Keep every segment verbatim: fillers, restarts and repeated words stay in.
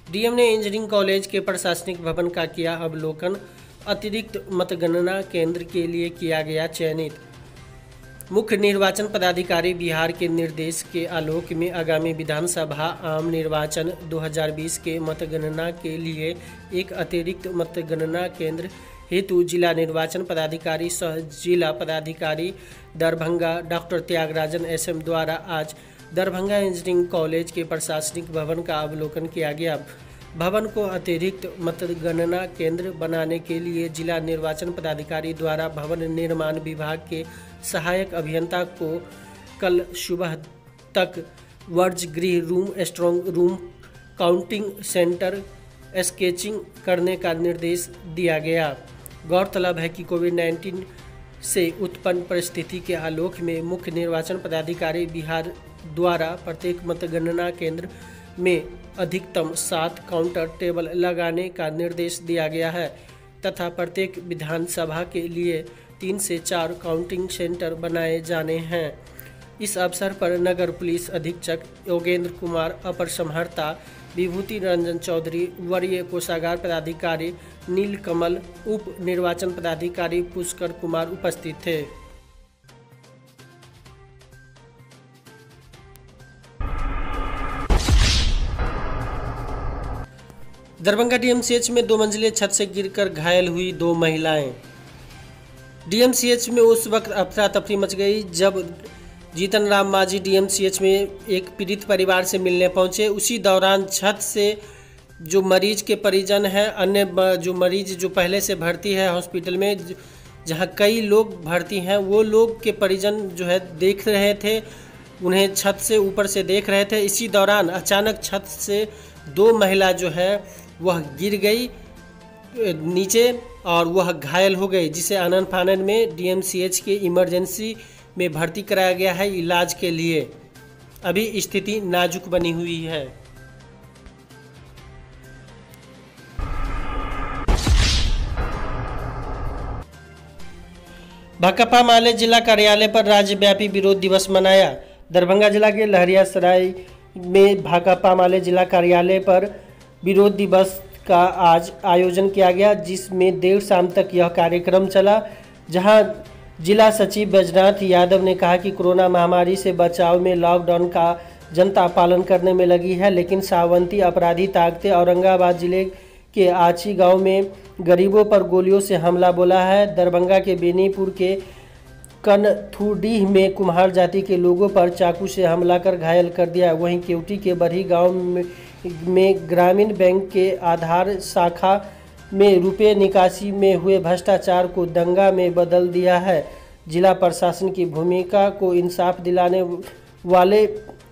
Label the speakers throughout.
Speaker 1: DM ने engineering college के प्रशासनिक भवन का किया अवलोकन। अतिरिक्त मतगणना केंद्र के लिए किया गया चयनित। मुख्य निर्वाचन पदाधिकारी बिहार के निर्देश के आलोक में आगामी विधानसभा आम निर्वाचन दो हज़ार बीस के मतगणना के लिए एक अतिरिक्त मतगणना केंद्र हेतु जिला निर्वाचन पदाधिकारी सह जिला पदाधिकारी दरभंगा डॉक्टर त्यागराजन एसएम द्वारा आज दरभंगा इंजीनियरिंग कॉलेज के प्रशासनिक भवन का अवलोकन किया गया। भवन को अतिरिक्त मतगणना केंद्र बनाने के लिए जिला निर्वाचन पदाधिकारी द्वारा भवन निर्माण विभाग के सहायक अभियंता को कल सुबह तक वर्ज गृह room, strong room, counting centre sketching करने का निर्देश दिया गया। गौरतलब है कि कोविड नाइन्टीन से उत्पन्न परिस्थिति के आलोक में मुख्य निर्वाचन पदाधिकारी बिहार द्वारा प्रत्येक मतगणना केंद्र में अधिकतम सात काउंटर टेबल लगाने का निर्देश दिया गया है तथा प्रत्येक विधानसभा के लिए तीन से चार काउंटिंग सेंटर बनाए जाने हैं। इस अवसर पर नगर पुलिस अधीक्षक योगेंद्र कुमार, अपर समहर्ता विभूति रंजन चौधरी, वरीय कोषागार पदाधिकारी नील कमल, उप निर्वाचन पदाधिकारी पुष्कर कुमार उपस्थित थे। दरभंगा डीएमसीएच में दो मंजिले छत से गिरकर घायल हुई दो महिलाएं। डीएमसीएच में उस वक्त अफरा तफरी मच गई जब जीतन राम मांझी डीएमसीएच में एक पीड़ित परिवार से मिलने पहुंचे। उसी दौरान छत से जो मरीज के परिजन हैं, अन्य जो मरीज जो पहले से भर्ती है हॉस्पिटल में, जहां कई लोग भर्ती हैं, वो लोग के परिजन जो है देख रहे थे, उन्हें छत से ऊपर से देख रहे थे। इसी दौरान अचानक छत से दो महिला जो है वह गिर गई नीचे और वह घायल हो गई, जिसे आनन फानन में डीएमसीएच के इमरजेंसी में भर्ती कराया गया है इलाज के लिए। अभी स्थिति नाजुक बनी हुई है। भाकपा माले जिला कार्यालय पर राज्यव्यापी विरोध दिवस मनाया। दरभंगा जिला के लहरियासराय में भाकपा माले जिला कार्यालय पर विरोध दिवस का आज आयोजन किया गया, जिसमें देर शाम तक यह कार्यक्रम चला, जहां जिला सचिव बैजनाथ यादव ने कहा कि कोरोना महामारी से बचाव में लॉकडाउन का जनता पालन करने में लगी है, लेकिन सावंती अपराधी ताकते औरंगाबाद जिले के आची गांव में गरीबों पर गोलियों से हमला बोला है। दरभंगा के बेनीपुर के कनथुडीह में कुम्हार जाति के लोगों पर चाकू से हमला कर घायल कर दिया। वहीं केवटी के बरही गांव में, में ग्रामीण बैंक के आधार शाखा में रुपए निकासी में हुए भ्रष्टाचार को दंगा में बदल दिया है। जिला प्रशासन की भूमिका को इंसाफ दिलाने वाले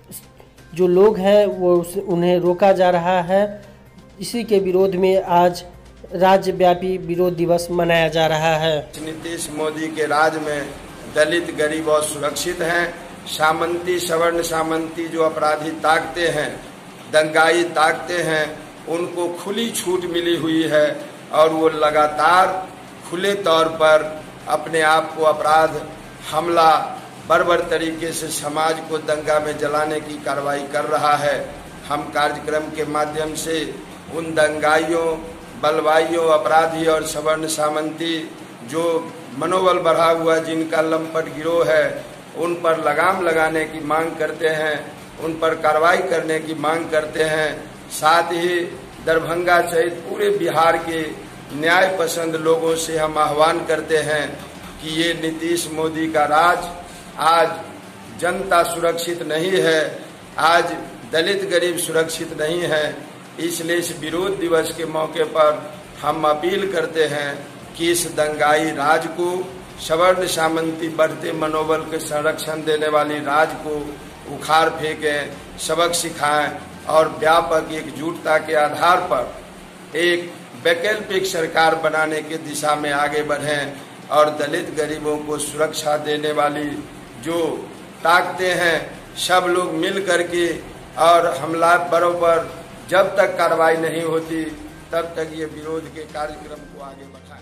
Speaker 1: जो लोग हैं वो उन्हें रोका जा रहा है। इसी के विरोध में आज राज्यव्यापी विरोध दिवस मनाया जा रहा है।
Speaker 2: नीतीश मोदी के राज में दलित गरीब और सुरक्षित हैं। सामंती सवर्ण सामंती जो अपराधी ताकते हैं, दंगाई ताकते हैं, उनको खुली छूट मिली हुई है और वो लगातार खुले तौर पर अपने आप को अपराध हमला बर्बर तरीके से समाज को दंगा में जलाने की कार्रवाई कर रहा है। हम कार्यक्रम के माध्यम से उन दंगाइयों, बलवाइयों, अपराधी और सवर्ण सामंती जो मनोबल बढ़ा हुआ जिनका लंपट गिरोह है, उन पर लगाम लगाने की मांग करते हैं, उन पर कार्रवाई करने की मांग करते हैं। साथ ही दरभंगा सहित पूरे बिहार के न्याय पसंद लोगों से हम आह्वान करते हैं कि ये नीतीश मोदी का राज, आज जनता सुरक्षित नहीं है, आज दलित गरीब सुरक्षित नहीं है। इसलिए इस विरोध दिवस के मौके पर हम अपील करते हैं कि इस दंगाई राज को, सवर्ण सामंती बढ़ते मनोबल के संरक्षण देने वाली राज को उखाड़ फेंकें, सबक सिखाएं और व्यापक एकजुटता के आधार पर एक वैकल्पिक सरकार बनाने की दिशा में आगे बढ़ें और दलित गरीबों को सुरक्षा देने वाली जो ताकतें हैं, सब लोग मिल करके और हमला बरोबर जब तक कार्रवाई नहीं होती तब तक ये विरोध के कार्यक्रम को आगे बढ़ाएं।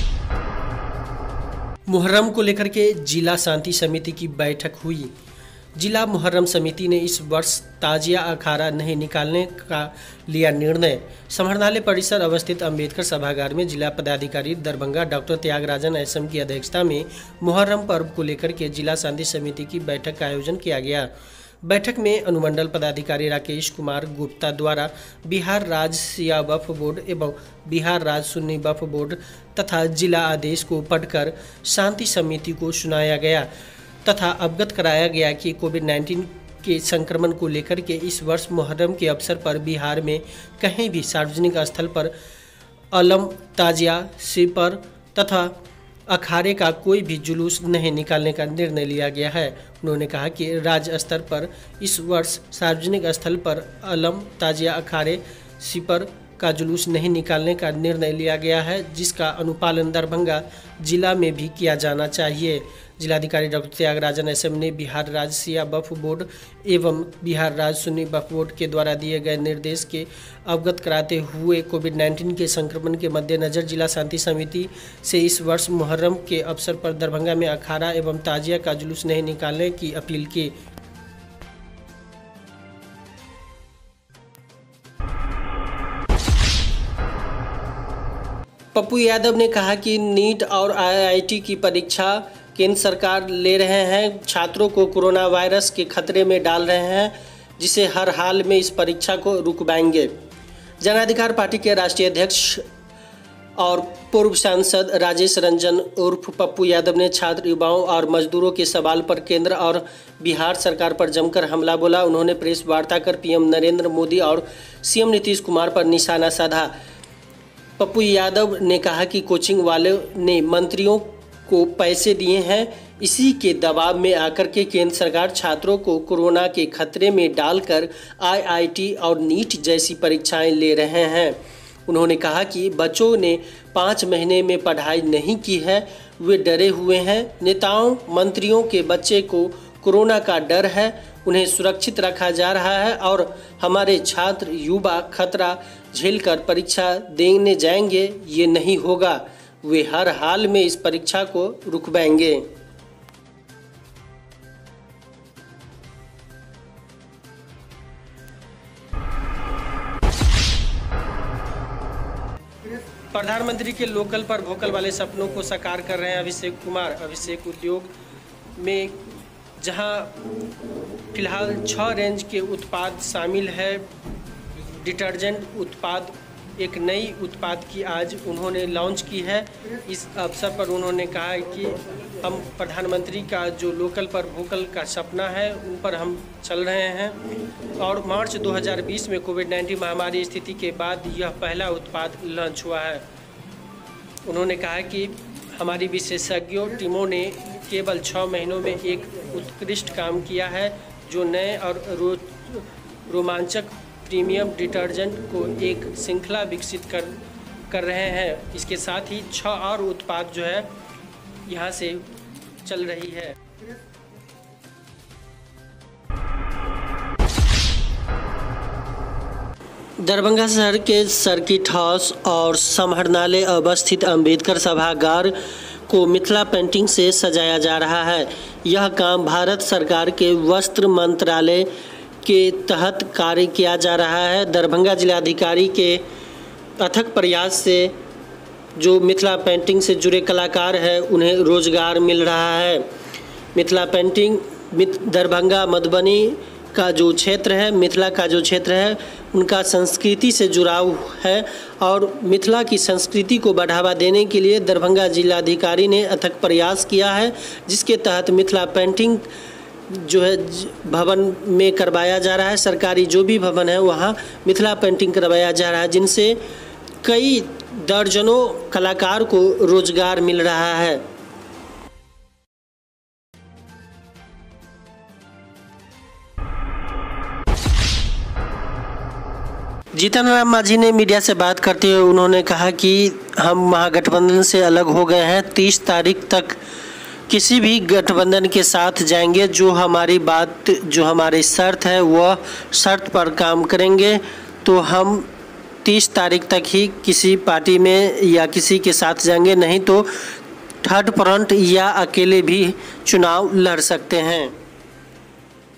Speaker 1: मुहर्रम को लेकर के जिला शांति समिति की बैठक हुई। जिला मुहर्रम समिति ने इस वर्ष ताजिया अखाड़ा नहीं निकालने का लिया निर्णय। समाहरणालय परिसर अवस्थित अंबेडकर सभागार में जिला पदाधिकारी दरभंगा डॉक्टर त्यागराजन एसएम की अध्यक्षता में मुहर्रम पर्व को लेकर के जिला शांति समिति की बैठक का आयोजन किया गया। बैठक में अनुमंडल पदाधिकारी राकेश कुमार गुप्ता द्वारा बिहार राज्य शिया वक्फ बोर्ड एवं बिहार राज्य सुन्नी वक्फ बोर्ड तथा जिला आदेश को पढ़कर शांति समिति को सुनाया गया तथा अवगत कराया गया कि कोविड नाइन्टीन के संक्रमण को लेकर के इस वर्ष मुहर्रम के अवसर पर बिहार में कहीं भी सार्वजनिक स्थल पर अलम, ताजिया, सिपर तथा अखाड़े का कोई भी जुलूस नहीं निकालने का निर्णय लिया गया है। उन्होंने कहा कि राज्य स्तर पर इस वर्ष सार्वजनिक स्थल पर अलम, ताजिया, अखाड़े, सिपर का जुलूस नहीं निकालने का निर्णय लिया गया है, जिसका अनुपालन दरभंगा जिला में भी किया जाना चाहिए। जिलाधिकारी डॉक्टर त्यागराजन एसएम ने बिहार राज्य शिया वक्फ बोर्ड एवं बिहार राज्य सुन्नी वक्फ बोर्ड के द्वारा दिए गए निर्देश के अवगत कराते हुए कोविड नाइन्टीन के संक्रमण के मद्देनजर जिला शांति समिति से इस वर्ष मुहर्रम के अवसर पर दरभंगा में अखाड़ा एवं ताजिया का जुलूस नहीं निकालने की अपील की। पप्पू यादव ने कहा कि नीट और आईआईटी की परीक्षा केंद्र सरकार ले रहे हैं, छात्रों को कोरोना वायरस के खतरे में डाल रहे हैं, जिसे हर हाल में इस परीक्षा को रुकवाएंगे। जन अधिकार पार्टी के राष्ट्रीय अध्यक्ष और पूर्व सांसद राजेश रंजन उर्फ पप्पू यादव ने छात्र, युवाओं और मजदूरों के सवाल पर केंद्र और बिहार सरकार पर जमकर हमला बोला। उन्होंने प्रेस वार्ता कर पीएम नरेंद्र मोदी और सीएम नीतीश कुमार पर निशाना साधा। पप्पू यादव ने कहा कि कोचिंग वालों ने मंत्रियों को पैसे दिए हैं, इसी के दबाव में आकर के केंद्र सरकार छात्रों को कोरोना के खतरे में डालकर आईआईटी और नीट जैसी परीक्षाएं ले रहे हैं। उन्होंने कहा कि बच्चों ने पाँच महीने में पढ़ाई नहीं की है, वे डरे हुए हैं। नेताओं मंत्रियों के बच्चे को कोरोना का डर है, उन्हें सुरक्षित रखा जा रहा है और हमारे छात्र युवा खतरा झेलकर परीक्षा देने जाएंगे, ये नहीं होगा। वे हर हाल में इस परीक्षा को रुकवाएंगे। प्रधानमंत्री के लोकल पर वोकल वाले सपनों को साकार कर रहे हैं अभिषेक कुमार। अभिषेक उद्योग में जहां फिलहाल छह रेंज के उत्पाद शामिल है, डिटर्जेंट उत्पाद, एक नई उत्पाद की आज उन्होंने लॉन्च की है। इस अवसर पर उन्होंने कहा कि हम प्रधानमंत्री का जो लोकल पर वोकल का सपना है उन पर हम चल रहे हैं और मार्च दो हज़ार बीस में कोविड नाइन्टीन महामारी स्थिति के बाद यह पहला उत्पाद लॉन्च हुआ है। उन्होंने कहा कि हमारी विशेषज्ञों टीमों ने केवल छः महीनों में एक उत्कृष्ट काम किया है, जो नए और रो, रोमांचक प्रीमियम डिटर्जेंट को एक श्रृंखला विकसित कर कर रहे हैं। इसके साथ ही छह और उत्पाद जो है यहाँ से चल रही है। दरभंगा शहर के सर्किट हाउस और समाहरणालय अवस्थित अंबेडकर सभागार को मिथिला पेंटिंग से सजाया जा रहा है। यह काम भारत सरकार के वस्त्र मंत्रालय के तहत कार्य किया जा रहा है। दरभंगा जिलाधिकारी के अथक प्रयास से जो मिथिला पेंटिंग से जुड़े कलाकार हैं उन्हें रोजगार मिल रहा है। मिथिला पेंटिंग दरभंगा मधुबनी का जो क्षेत्र है, मिथिला का जो क्षेत्र है, उनका संस्कृति से जुड़ाव है और मिथिला की संस्कृति को बढ़ावा देने के लिए दरभंगा जिलाधिकारी ने अथक प्रयास किया है, जिसके तहत मिथिला पेंटिंग जो है भवन में करवाया जा रहा है। सरकारी जो भी भवन है वहाँ मिथिला पेंटिंग करवाया जा रहा है, जिनसे कई दर्जनों कलाकार को रोजगार मिल रहा है। जीतन राम मांझी ने मीडिया से बात करते हुए उन्होंने कहा कि हम महागठबंधन से अलग हो गए हैं। तीस तारीख तक किसी भी गठबंधन के साथ जाएंगे, जो हमारी बात जो हमारी शर्त है वह शर्त पर काम करेंगे। तो हम तीस तारीख तक ही किसी पार्टी में या किसी के साथ जाएंगे, नहीं तो थर्ड फ्रंट या अकेले भी चुनाव लड़ सकते हैं।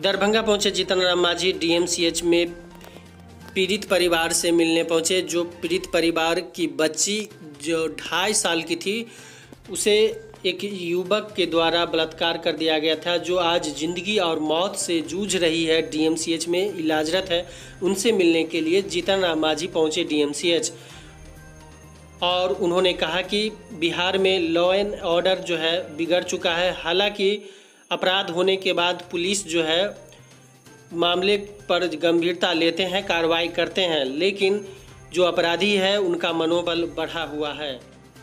Speaker 1: दरभंगा पहुंचे जीतन राम मांझी। डीएमसीएच में पीड़ित परिवार से मिलने पहुंचे। जो पीड़ित परिवार की बच्ची जो ढाई साल की थी, उसे एक युवक के द्वारा बलात्कार कर दिया गया था, जो आज ज़िंदगी और मौत से जूझ रही है, डीएमसीएच में इलाजरत है। उनसे मिलने के लिए जीतन राम मांझी पहुंचे डीएमसीएच और उन्होंने कहा कि बिहार में लॉ एंड ऑर्डर जो है बिगड़ चुका है। हालांकि अपराध होने के बाद पुलिस जो है मामले पर गंभीरता लेते हैं, कार्रवाई करते हैं, लेकिन जो अपराधी है उनका मनोबल बढ़ा हुआ है।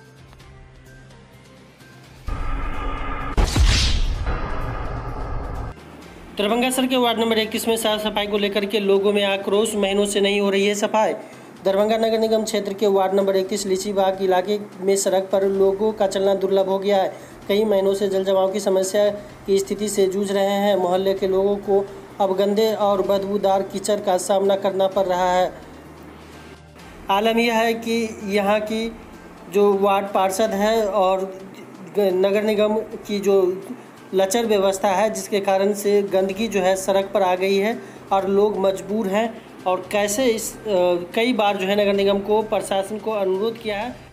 Speaker 1: दरभंगा शहर के वार्ड नंबर इक्कीस में साफ सफाई को लेकर के लोगों में आक्रोश। महीनों से नहीं हो रही है सफाई। दरभंगा नगर निगम क्षेत्र के वार्ड नंबर इक्कीस लीचीबाग इलाके में सड़क पर लोगों का चलना दुर्लभ हो गया है। कई महीनों से जल जमाव की समस्या की स्थिति से जूझ रहे हैं। मोहल्ले के लोगों को अब गंदे और बदबूदार कीचड़ का सामना करना पड़ रहा है। आलम यह है कि यहाँ की जो वार्ड पार्षद है और नगर निगम की जो लचर व्यवस्था है, जिसके कारण से गंदगी जो है सड़क पर आ गई है और लोग मजबूर हैं। और कैसे इस आ, कई बार जो है नगर निगम को प्रशासन को अनुरोध किया है